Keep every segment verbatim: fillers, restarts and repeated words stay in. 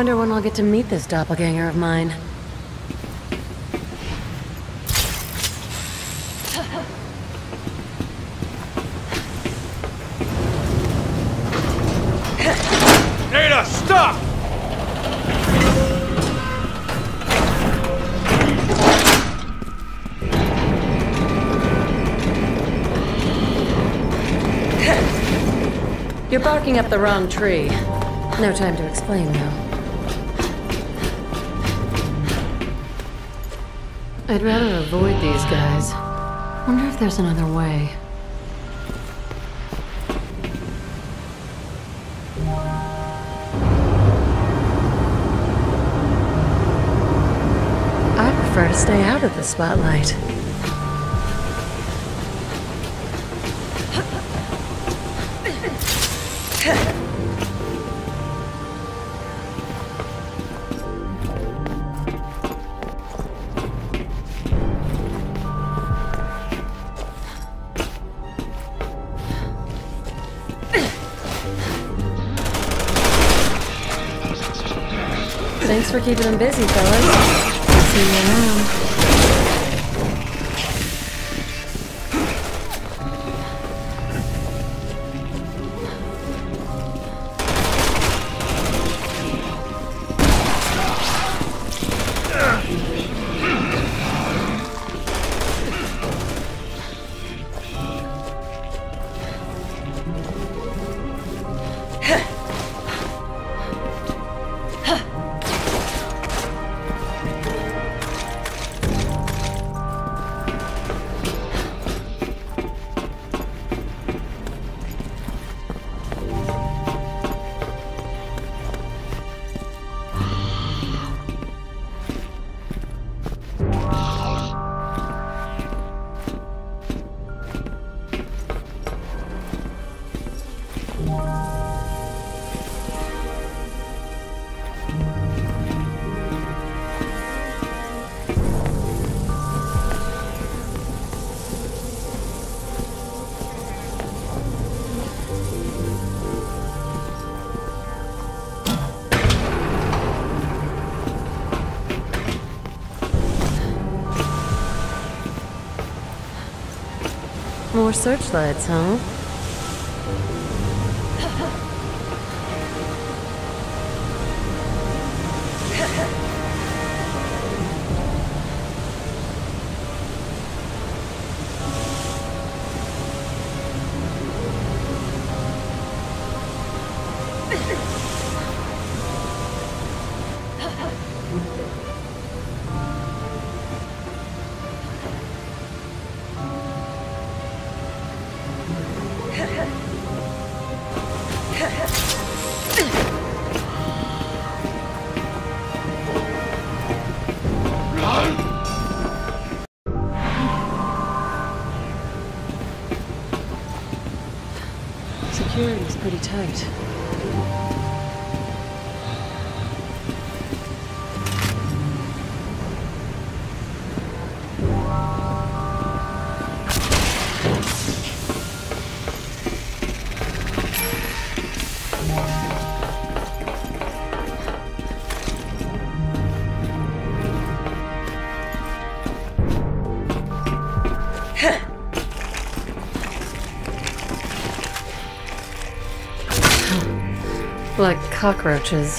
wonder when I'll get to meet this doppelganger of mine. Ada, stop! You're barking up the wrong tree. No time to explain, though. I'd rather avoid these guys. Wonder if there's another way. I prefer to stay out of the spotlight. Thanks for keeping them busy, fellas. See you around. More searchlights, huh? Security's pretty tight. Like cockroaches.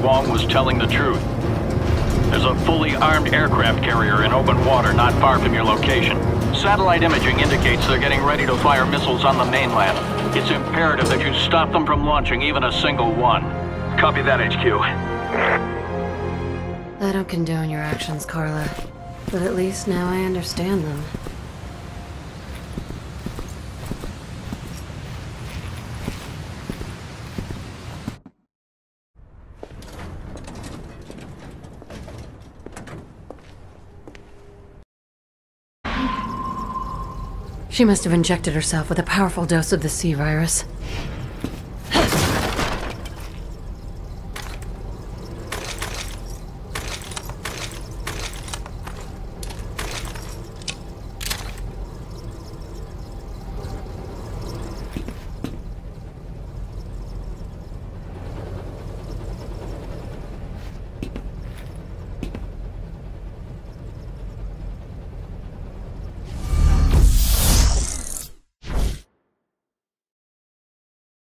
Wong was telling the truth. There's a fully armed aircraft carrier in open water not far from your location. Satellite imaging indicates they're getting ready to fire missiles on the mainland. It's imperative that you stop them from launching even a single one. Copy that, H Q. I don't condone your actions, Carla. But at least now I understand them. She must have injected herself with a powerful dose of the C virus.